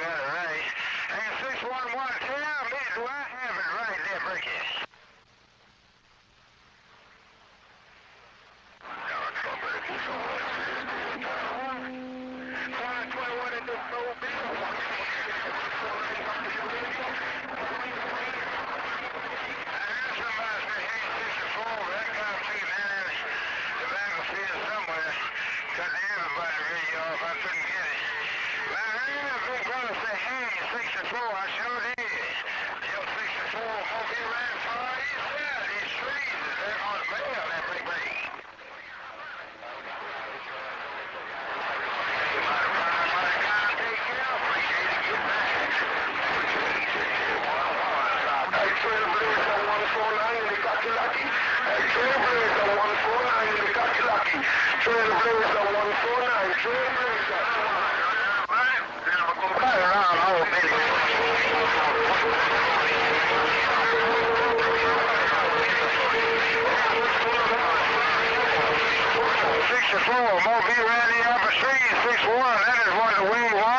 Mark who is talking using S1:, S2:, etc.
S1: got it right. Hey, 611, tell me, do I have it right there, Bricky? No, trouble if you don't want to. 521 in this mobile. I sure did. Yo, 64 won't be right far east side. These trees, they're on the mail, that big break. You might run up on the guy and take care of it. You need to get back. Hey, Trailblazer 149, they got you lucky. Hey, Trailblazer 149, they got you lucky. Trailblazer 149, Trailblazer. Right, then I'm going to cut around all minute. 64, Mobile Randy Upper Street, 61, that is what the wing was.